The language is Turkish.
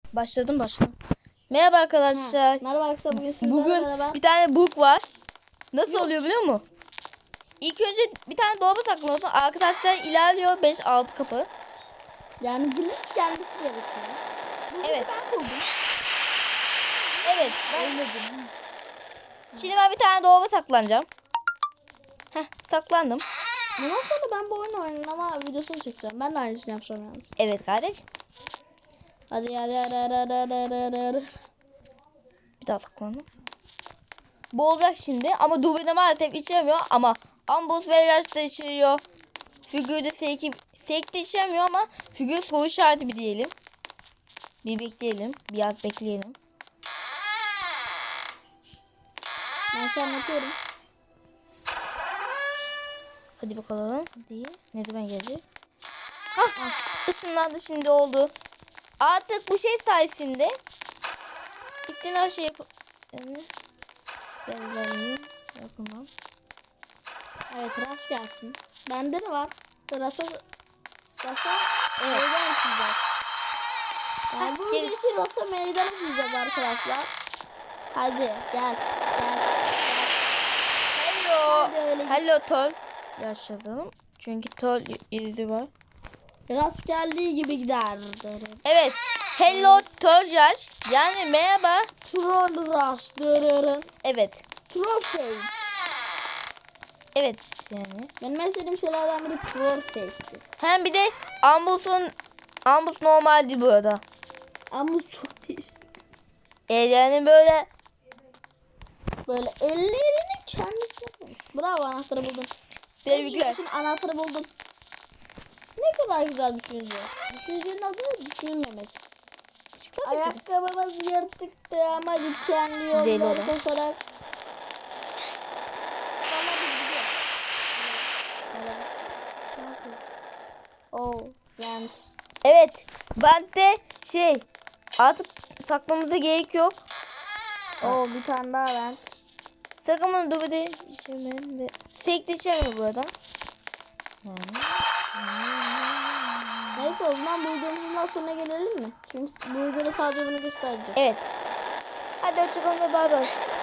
Başladım. Merhaba arkadaşlar. Merhaba arkadaşlar, bugün sizlerle Bugün beraber bir tane book var. Nasıl oluyor biliyor musun? İlk önce bir tane dolaba saklıyorsun. Arkadaşlar ilerliyor 5-6 kapı. yani giriş gelmesi gerekiyor. Evet. Ben buldum. Evet. Ölmedim. Şimdi ben bir tane dolaba saklanacağım. Heh, saklandım. Bundan sonra ben bu oyunu oynayayım ama videosunu çekeceğim. Ben de aynısını yapacağım yalnız. Evet kardeş. Hadi. Bir daha saklandım. Bu olacak şimdi ama dubede maalesef içemiyor ama ambus ve ilaç da içeriyor. Figürde sek de içemiyor ama figür soru işareti bir diyelim. Bir bekleyelim. Biraz bekleyelim. Ben şu an yapıyorum. Hadi bakalım. Hadi. Ne zaman gelecek? Hah. Işınlandı şimdi oldu. Artık bu şey sayesinde istediğin her şey yap... Evet. Yazayım. Yakından. Evet, Rush gelsin. Bende de var. Rush'a Evet. meydan okuyacağız. Yani bu gel. video için Rush'a meydan okuyacağız arkadaşlar. Hadi gel. Hello. Hadi öyle git. Hello Tol. Yaşadım. Çünkü Tol yüzü var. Rush geldiği gibi gider. Evet. Hello Tol yaş. Yani merhaba. Troll Rush. Dırırın. Evet. Troll fake. Evet yani. Benim en sevdiğim şeylerden biri troll fake'tir. Hem bir de ambus normaldi bu arada. Ama çok değişik. Yani böyle Böyle ellerini kendisi yapmış. Bravo, anahtarı buldum. tebrikler. Için anahtarı buldum. Ne kadar güzel düşünce. Düşüncenin adı düşünmemek. Ayakkabımız yırtıktı ama dikenli yolları Velora. koşarak. Oh, yani. Evet. Bende artık saklamamıza gerek yok. Oh, bir tane daha ben. Sakın dur bir de içemeyin ve sekte içemiyor burada. Yani. Neyse, o zaman bu videomuzun daha sonuna gelelim mi? Çünkü bu videoda sadece bunu göstereceğim. Evet. Hadi hoşçakalın ve bay bay.